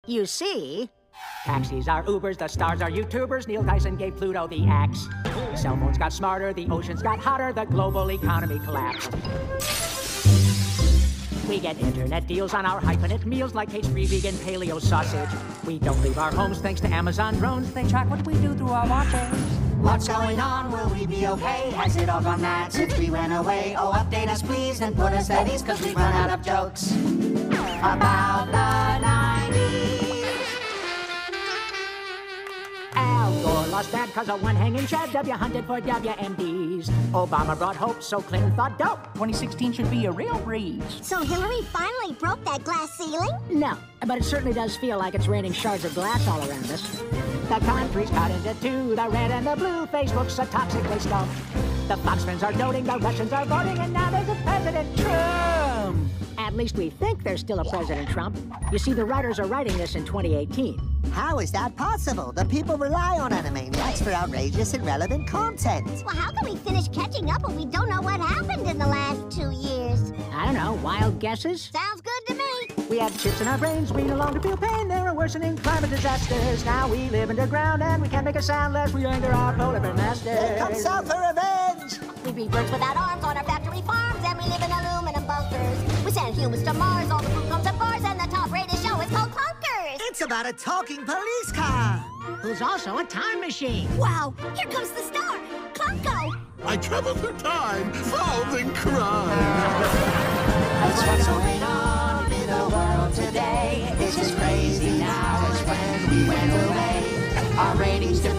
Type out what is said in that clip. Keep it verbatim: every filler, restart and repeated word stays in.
You see, taxis are Ubers, the stars are YouTubers, Neil Tyson gave Pluto the axe. Cell phones got smarter, the oceans got hotter, the global economy collapsed. We get internet deals on our hyphenate meals like cage-free vegan paleo sausage. We don't leave our homes thanks to Amazon drones. They track what we do through our watches. What's going on? Will we be okay? Has it all gone mad since we went away? Oh, update us please and put us at ease, cause we've run out of jokes about the nineties. Al Gore lost bad cause of one hanging Chad. W hunted for W M Ds. Obama brought hope, so Clinton thought dope. twenty sixteen should be a real breeze. So Hillary finally broke that glass ceiling? No, but it certainly does feel like it's raining shards of glass all around us. The country's cut into two, the red and the blue. Facebook's a toxic waste dump. The Fox friends are doting, the Russians are voting, and now there's a President Trump. At least we think there's still a President Trump. You see, the writers are writing this in twenty eighteen. How is that possible? The people rely on Animaniacs for outrageous and relevant content. Well, how can we finish catching up when we don't know what happened in the last two years? I don't know, wild guesses? Sounds good to me. We have chips in our brains, we no longer feel pain. There are worsening climate disasters. Now we live underground and we can't make a sound lest we anger our polar bear masters. Here comes South for revenge! We breed birds without arms on our factory farms, and we live in aluminum bunkers. We send humans to Mars, all the food comes at bars, and the top-rated show is called Clunkers. It's about a talking police car! Who's also a time machine. Wow, here comes the star, Clunko. I travel through time, solving crime. That's what's going on in the world today. It's as crazy now as when we went away. Our ratings